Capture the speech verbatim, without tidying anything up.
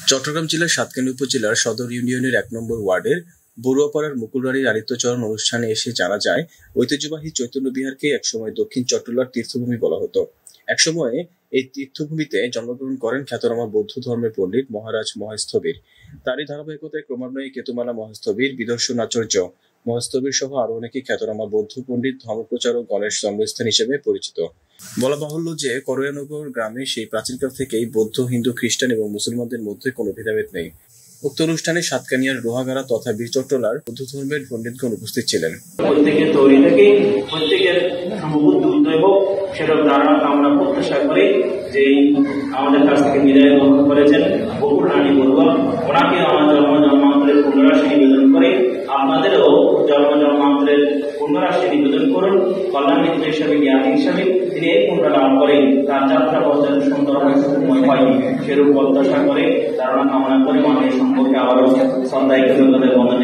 চট্টগ্রাম জেলার সাতকানিয়া উপজেলার সদর ইউনিয়নের এক নম্বর ওয়ার্ডের বড়ুয়াপাড়ার মুকুলরানীর আরিত্যচরণ অনুষ্ঠানে এসে জানা যায়, ঐতিহ্যবাহী চৈতন্য বিহারকে একসময় দক্ষিণ চট্টলার তীর্থভূমি বলা হতো। একসময় এই তীর্থভূমিতে জন্মগ্রহণ করেন খ্যাতনামা বৌদ্ধ ধর্মের পণ্ডিত মহারাজ মহেশস্থবির। তারই ধারাবাহিকতায় ক্রমান্বয়ে কেতুমালা মহেশস্থবির, বিদর্শন আচার্য মহেশস্থবির সহ আরো অনেকে খ্যাতনামা বৌদ্ধ পণ্ডিত, ধর্মপ্রচারক গণেশ জন্মস্থান হিসেবে পরিচিত। বলা বাহুল্য যে করয়ানগর গ্রামে সেই প্রাচীনকাল থেকেই বৌদ্ধ, হিন্দু, খ্রিস্টান এবং মুসলমানদের মধ্যে কোনো ভেদাভেদ নেই। উক্ত অনুষ্ঠানে সাতকানিয়ার লোহাগাড়া তথা বীর চট্টলার বৌদ্ধ ধর্মের পণ্ডিতগণ উপস্থিত ছিলেন। প্রত্যেকের তৈরি থেকে প্রত্যেকের সমবুদ্ধ উদয় হোক, সেরকম দ্বারা আমরা প্রত্যাশা করি যে আমাদের কাছ থেকে বিদায় গ্রহণ করেছেন বকুল রানী বড়ুয়া, ওনাকে আমার জন্ম জন্মান্তরের পুনরাশি নিবেদন করে আপনাদেরও জন্ম জন্মান্তরের পুনরাশি নিবেদন করুন। কল্যাণ মিত্র হিসাবে, জ্ঞানী হিসাবে তিনি এই পুণ্য লাভ করেন, তার যাত্রা পথের সুন্দর হয় সেরূপ প্রত্যাশা করে ধারণা কামনা করে মানের সম্পর্কে আবারও সন্ধ্যায় কৃতজ্ঞতা বন্ধন